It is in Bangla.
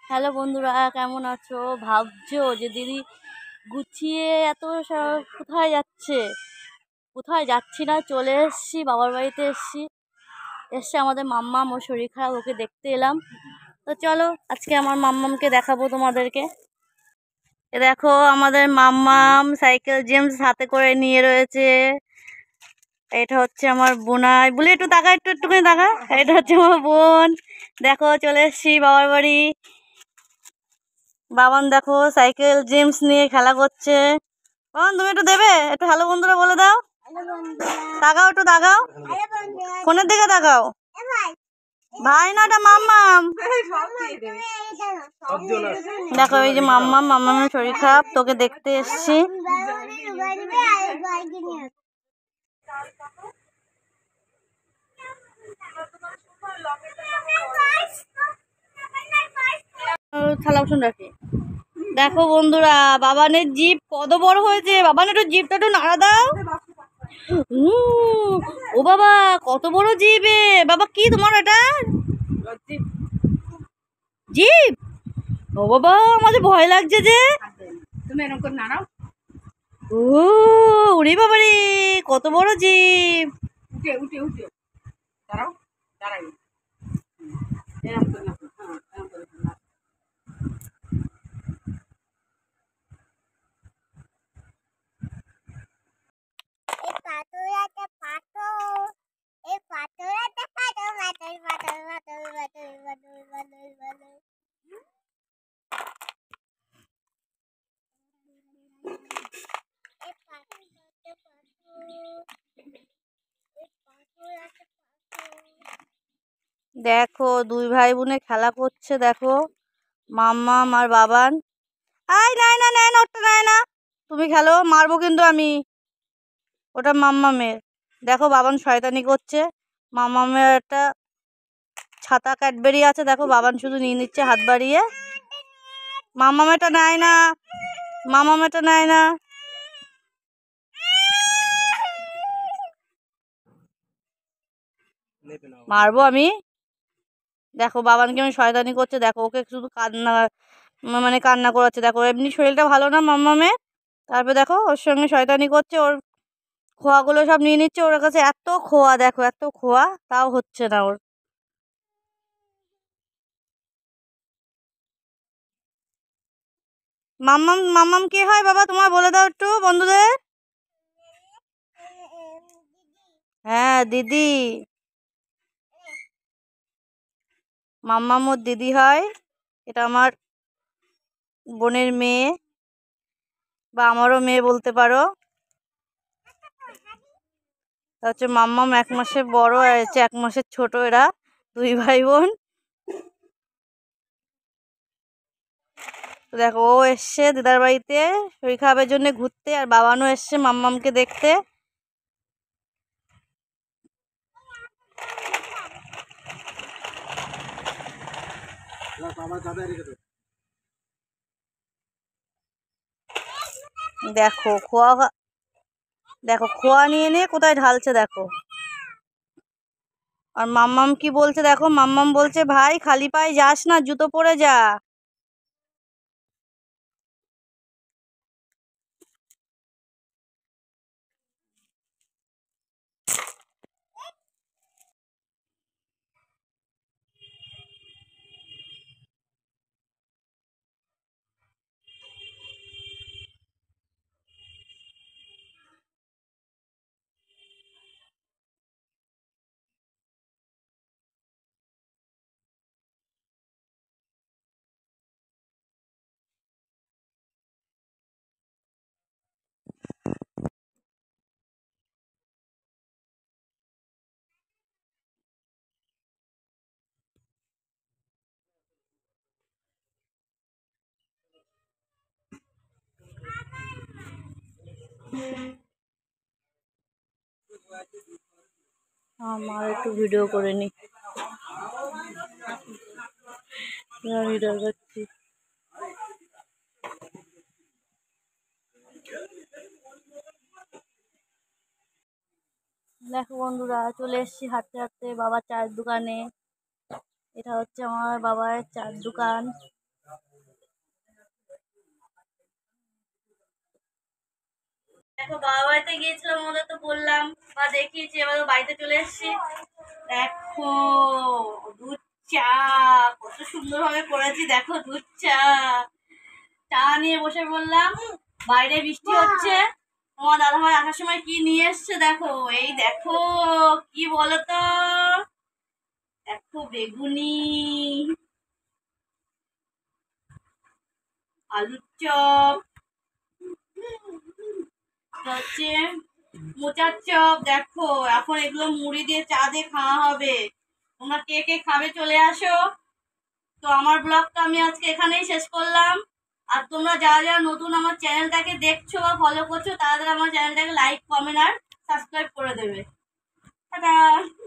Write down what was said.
হ্যালো বন্ধুরা, কেমন আছো? ভাবছো যে দিদি গুছিয়ে কোথায় যাচ্ছে? কোথায় যাচ্ছি না, চলে এসছি, বাবার বাড়িতে এসছি আমাদের মাম্মাম, ও শরীর খারাপ, ওকে দেখতে এলাম। তো চলো আজকে আমার মাম্মামকে দেখাবো তোমাদেরকে। এ দেখো আমাদের মাম্মাম সাইকেল জেমস হাতে করে নিয়ে রয়েছে। এটা হচ্ছে আমার বোনাই, বলে একটু তাকা, একটুখানি তাকা। এটা হচ্ছে আমার বোন। দেখো চলে এসছি বাবার বাড়ি। বাবান দেখো সাইকেল জেমস নিয়ে খেলা করছে। বাবান তুমি একটু দেবে, একটু হ্যালো বন্ধুরা বলে দাও। তাকাও, একটু তাকাও, ফোনের দিকে তাকাও। ভাই না, ওটা মাম্মাম। দেখো এই যে মাম্মাম, মাম্মামের শরীর খারাপ, তোকে দেখতে এসছি। থালা বাসন রাখি। দেখো বন্ধুরা, বাবানের জিপ কত বড় হয়েছে। বাবান একটু জিপটা একটু নাড়া দাও। ও বাবা, কত বড় জিপ! বাবা কি তোমার এটা জিপ? ও বাবা, আমাদের ভয় লাগছে যে। তুমি এরকম করে নাড়াও। ও ওরে বাবা রে, কত বড় জিপ! উঠে উঠে উঠে দাঁড়াও, দাঁড়াই এরকম করে নাড়াও। হ্যাঁ, এরকম করে নাড়াও। দেখো দুই ভাই বোনে খেলা করছে, দেখো মাম্মাম আর বাবান। আই নাই না, নেয় না, ওটা নেয় না। তুমি খেলো, মারবো কিন্তু আমি। ওটা মাম্মামের। দেখো বাবান শয়তানি করছে। মাম্মামের একটা ছাতা ক্যাডবেরি আছে, দেখো বাবান শুধু নিয়ে নিচ্ছে হাত বাড়িয়ে। মাম্মামেরটা নেয় না, মাম্মামেরটা নেয় না। মারবো আমি। দেখো বাবান কেমন শয়তানি করছে, দেখো ওকে শুধু কান্না, মানে কান্না করাচ্ছে। দেখো এমনি শরীরটা ভালো না মাম্মামের, তারপরে দেখো ওর সঙ্গে শয়তানি করছে। ওর খোয়াগুলো সব নিয়ে নিচ্ছে। ওর কাছে এত খোয়া, দেখো এত খোয়া, তাও হচ্ছে না ওর। মাম্মাম, মাম্মাম কে হয় বাবা তোমার, বলে দাও একটু বন্ধুদের। হ্যাঁ দিদি, মাম্মাম ওর দিদি হয়। এটা আমার বোনের মেয়ে, বা আমারও মেয়ে বলতে পারো। তা হচ্ছে মাম্মাম 1 মাসের বড়, আর হচ্ছে 1 মাসের ছোট। এরা দুই ভাই বোন। তো দেখো ও এসছে দিদার বাড়িতে শরীর খারাপের জন্য ঘুরতে, আর বাবানও এসছে মাম্মামকে দেখতে। দেখো খোয়া, দেখো খোয়া নিয়ে নিয়ে কোথায় ঢালছে দেখো। আর মাম্মাম কি বলছে দেখো, মাম্মাম বলছে ভাই খালি পায়ে যাস না, জুতো পরে যা। আমার একটু ভিডিও করে নি, ভিডিও করছি। দেখো বন্ধুরা, চলে এসেছি হাঁটতে হাঁটতে বাবার চায়ের দোকানে। এটা হচ্ছে আমার বাবার চায়ের দোকান। দেখো বাবা বাড়িতে গিয়েছিলাম, ওদের তো বললাম বা দেখিয়েছি, এবার বাড়িতে চলে এসেছি। দেখো দুধ চা কত সুন্দর ভাবে করেছি, দেখো দুধ চা। চা নিয়ে বসে বললাম, বাইরে বৃষ্টি হচ্ছে। আমার দাদাভাই আসার সময় কি নিয়ে এসছে দেখো, এই দেখো কি বলতো, দেখো বেগুনি, আলুর চপ, হচ্ছে মোচার চপ। দেখো এখন এগুলো মুড়ি দিয়ে চা দিয়ে খাওয়া হবে। তোমরা কে কে খাবে চলে আসো। তো আমার ব্লগটা আমি আজকে এখানেই শেষ করলাম। আর তোমরা যারা যারা নতুন আমার চ্যানেলটাকে দেখছো বা ফলো করছো, তারা তারা আমার চ্যানেলটাকে লাইক কমেন্ট আর সাবস্ক্রাইব করে দেবে। টাটা।